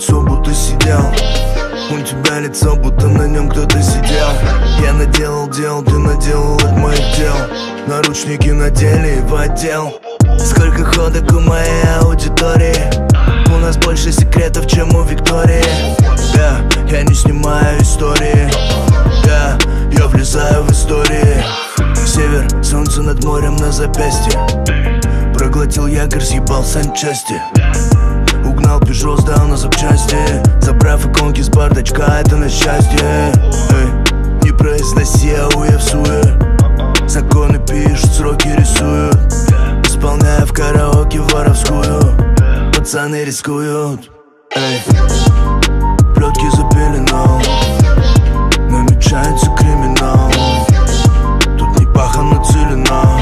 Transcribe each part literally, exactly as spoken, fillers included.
лицо, будто сидел. У тебя лицо, будто на нем кто-то сидел. Я наделал дел, ты наделал от моих дел. Наручники надели и в отдел. Сколько ходок у моей аудитории. У нас больше секретов, чем у Виктории. Да, я не снимаю истории. Да, я влезаю в истории. Север, солнце над морем на запястье. Проглотил якорь, съебал санчасти. Угнал Пежо, сдал на запчасти. Забрав иконки с бардачка, это на счастье. Эй, не произноси, ау, я в суе. Законы пишут, сроки рисуют. Исполняя в караоке воровскую. Пацаны рискуют. Эй, плетки запеленал. Намечается криминал. Тут не паха нацелена.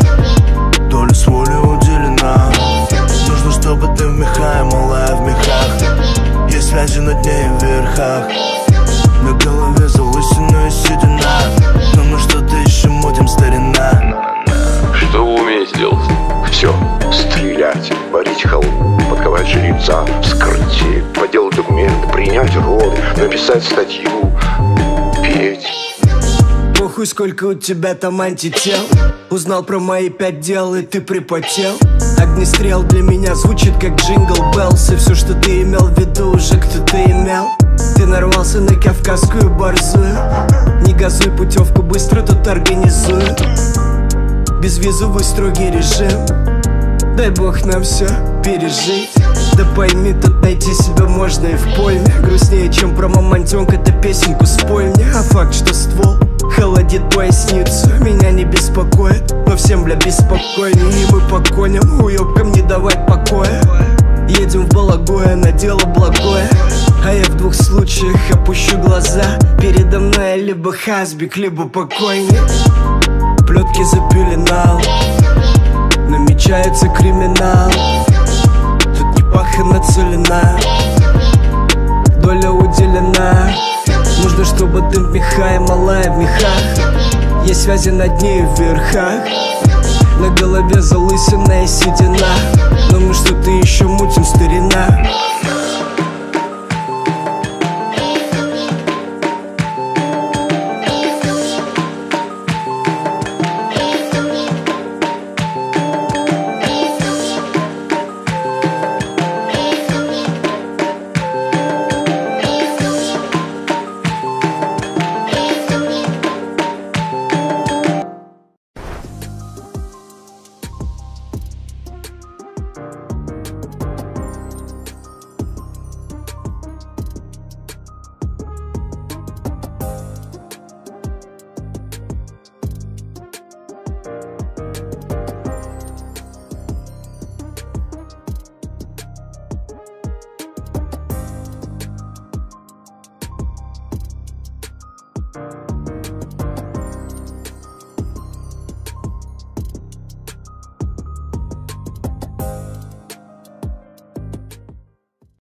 Доля с воли уделена. Нужно, чтобы ты в мехах, малая в мехах. Есть связи над ней в верхах. На голове залысина и седина. Но мы что-то еще мутим, старина. Что вы умеете делать? Все. Стрелять, варить халву, подковать жреца, вскрыть, поделать документы, принять роды, написать статью, петь. Похуй, сколько у тебя там антител. Узнал про мои пять дел, и ты припотел. Огнестрел для меня звучит как джингл беллс. И все, что ты имел в виду, уже кто-то имел. Ты нарвался на кавказскую борзую. Не газуй, путевку быстро тут организую. Безвизовый строгий режим. Дай бог нам все пережить. Да пойми, тут найти себя можно и в пойме. Грустнее, чем про мамонтенка, ты песенку спой мне. А факт, что ствол холодит поясницу, меня не беспокоит. Но всем, бля, беспокойнее. И мы по коням, уёбкам не давать покоя. Едем в Балагое на дело благое. А я в двух случаях опущу глаза. Передо мной либо хасбик, либо покойник. Плетки запеленал. Намечается криминал. Тут не паха нацелена. Доля уделена. Нужно, чтобы ты в меха и малая в мехах. Есть связи над ней в верхах. На голове залысина и седина. Но мы что-то еще мутим, старина.